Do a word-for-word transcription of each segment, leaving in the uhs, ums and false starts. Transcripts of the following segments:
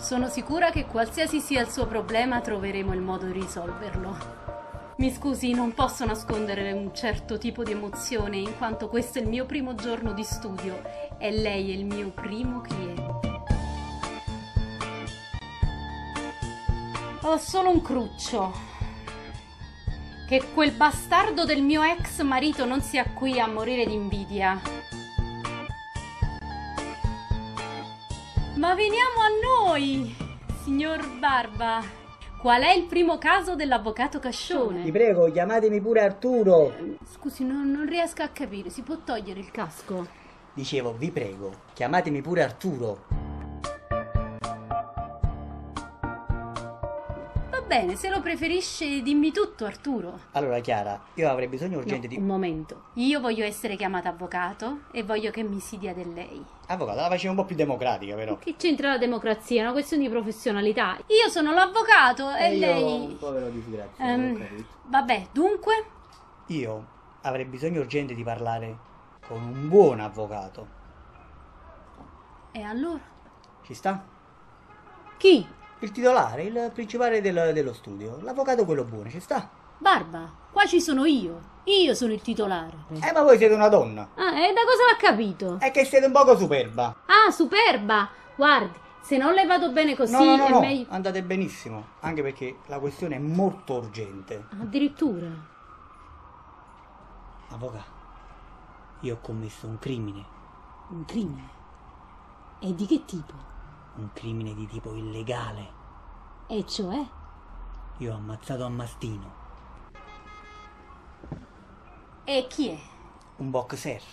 Sono sicura che qualsiasi sia il suo problema troveremo il modo di risolverlo. Mi scusi, non posso nascondere un certo tipo di emozione in quanto questo è il mio primo giorno di studio e lei è il mio primo cliente. Ho solo un cruccio. Che quel bastardo del mio ex marito non sia qui a morire di invidia. Ma veniamo a noi, signor Barba. Qual è il primo caso dell'avvocato Cascione? Ti prego, chiamatemi pure Arturo. Scusi, non, non riesco a capire, si può togliere il casco? Dicevo, vi prego, chiamatemi pure Arturo. Va bene, se lo preferisce dimmi tutto, Arturo. Allora, Chiara, io avrei bisogno urgente no, di... un momento. Io voglio essere chiamata avvocato e voglio che mi si dia del lei. Avvocato, la facevo un po' più democratica, però. Che c'entra la democrazia? È una questione di professionalità. Io sono l'avvocato e, e lei... io un povero disgraziato, um, Vabbè, dunque? Io avrei bisogno urgente di parlare con un buon avvocato. E allora? Ci sta? Chi? Il titolare, il principale del, dello studio. L'avvocato quello buono, ci sta? Barba, qua ci sono io. Io sono il titolare. Eh, ma voi siete una donna. Ah, e da cosa l'ha capito? È che siete un poco superba. Ah, superba! Guardi, se non le vado bene così no, no, no, è no. meglio... Andate benissimo. Anche perché la questione è molto urgente. Addirittura? Avvocato, io ho commesso un crimine. Un crimine? E di che tipo? Un crimine di tipo illegale. E cioè? Io ho ammazzato a mastino. E chi è? Un boxer.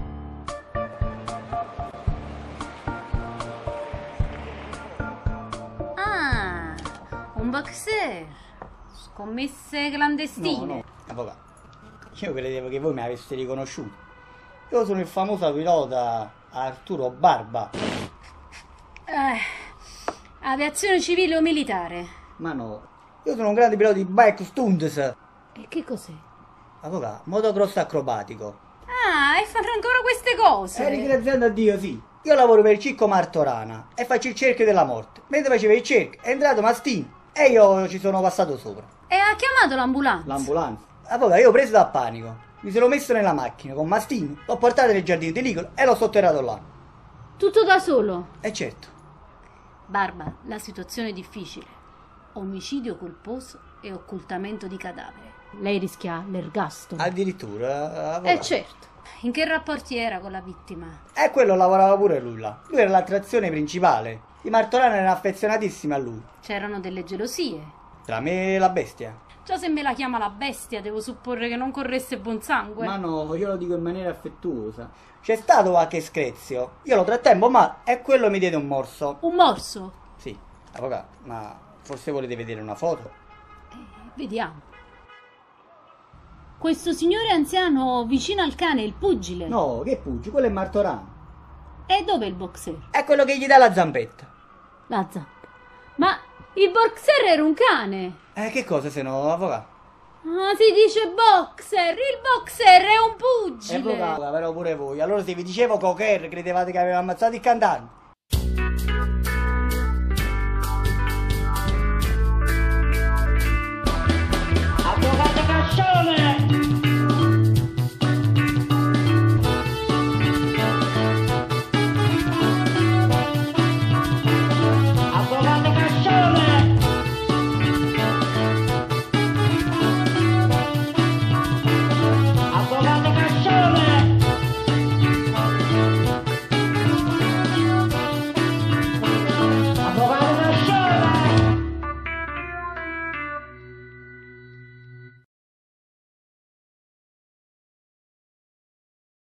Ah, un boxer. Scommesse clandestine. No, no, avvocato. Io credevo che voi mi aveste riconosciuto. Io sono il famoso pilota Arturo Barba. Eh, aviazione civile o militare? Ma no, io sono un grande pilota di bike stunts. E che cos'è? Avvocato, motocross acrobatico. Ah, e fanno ancora queste cose? E ringraziando a Dio, sì. Io lavoro per il Circo Martorana e faccio il cerchio della morte. Mentre faceva il cerchio è entrato Mastino e io ci sono passato sopra. E ha chiamato l'ambulanza? L'ambulanza? Avvocato, io ho preso dal panico. Mi sono messo nella macchina con Mastino, l'ho portato nel giardino di Licolo e l'ho sotterrato là. Tutto da solo? E certo. Barba, la situazione è difficile. Omicidio colposo e occultamento di cadavere. Lei rischia l'ergastolo. Addirittura, avvocato. Eh certo. In che rapporti era con la vittima? E quello lavorava pure lui là. Lui era l'attrazione principale. I Martorana erano affezionatissimi a lui. C'erano delle gelosie. Tra me e la bestia. Già se me la chiama la bestia, devo supporre che non corresse buon sangue. Ma no, io lo dico in maniera affettuosa. C'è stato qualche screzio. Io lo trattemmo ma e quello mi diede un morso. Un morso? Sì, avvocato, ma forse volete vedere una foto? Eh, vediamo. Questo signore anziano vicino al cane, il pugile. No, che puggi, quello è Martorana. E dov'è il boxer? È quello che gli dà la zampetta. La zappa. Ma il boxer era un cane. Eh, che cosa se no, avvocato? Ah, si dice boxer. Il boxer è un pugile. Eh, avvocato, però pure voi. Allora se vi dicevo cocker, credevate che aveva ammazzato il cantante. Avvocato Cascione!